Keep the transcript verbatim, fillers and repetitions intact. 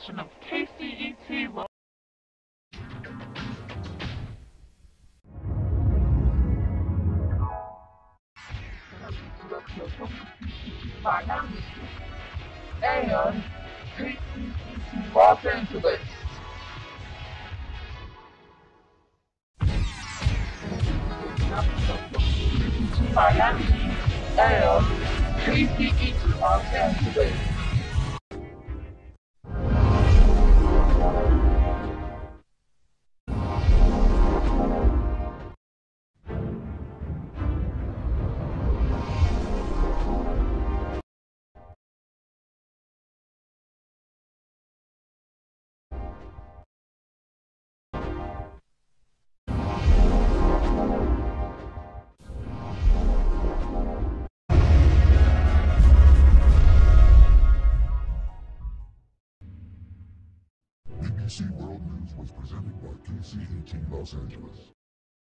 production of K C E T. Miami and K C E T Los Angeles. Miami and K C E T Los Angeles. B B C World News was presented by K C E T Los Angeles.